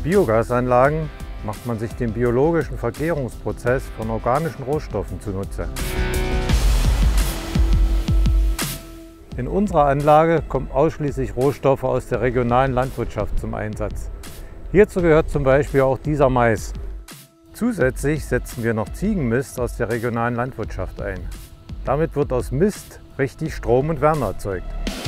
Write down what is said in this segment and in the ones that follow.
Biogasanlagen macht man sich den biologischen Vergärungsprozess von organischen Rohstoffen zunutze. In unserer Anlage kommen ausschließlich Rohstoffe aus der regionalen Landwirtschaft zum Einsatz. Hierzu gehört zum Beispiel auch dieser Mais. Zusätzlich setzen wir noch Ziegenmist aus der regionalen Landwirtschaft ein. Damit wird aus Mist richtig Strom und Wärme erzeugt.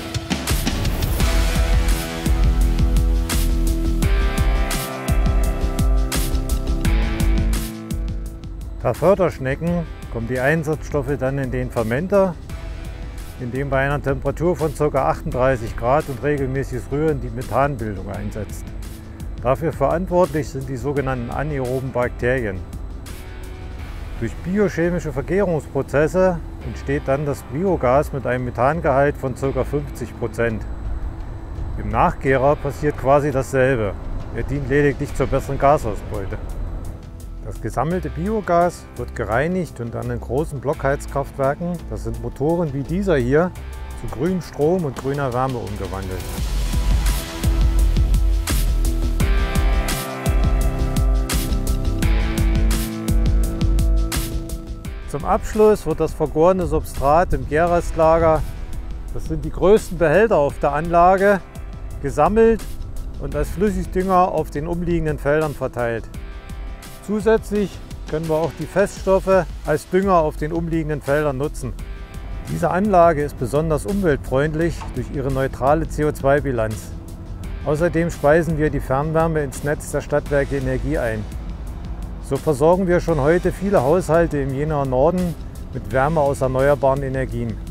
Per Förderschnecken kommen die Einsatzstoffe dann in den Fermenter, in dem bei einer Temperatur von ca. 38 Grad und regelmäßiges Rühren die Methanbildung einsetzt. Dafür verantwortlich sind die sogenannten anaeroben Bakterien. Durch biochemische Vergärungsprozesse entsteht dann das Biogas mit einem Methangehalt von ca. 50%. Im Nachgärer passiert quasi dasselbe. Er dient lediglich zur besseren Gasausbeute. Das gesammelte Biogas wird gereinigt und an den großen Blockheizkraftwerken, das sind Motoren wie dieser hier, zu grünem Strom und grüner Wärme umgewandelt. Zum Abschluss wird das vergorene Substrat im Gärrestlager, das sind die größten Behälter auf der Anlage, gesammelt und als Flüssigdünger auf den umliegenden Feldern verteilt. Zusätzlich können wir auch die Feststoffe als Dünger auf den umliegenden Feldern nutzen. Diese Anlage ist besonders umweltfreundlich durch ihre neutrale CO2-Bilanz. Außerdem speisen wir die Fernwärme ins Netz der Stadtwerke Energie ein. So versorgen wir schon heute viele Haushalte im Jenaer Norden mit Wärme aus erneuerbaren Energien.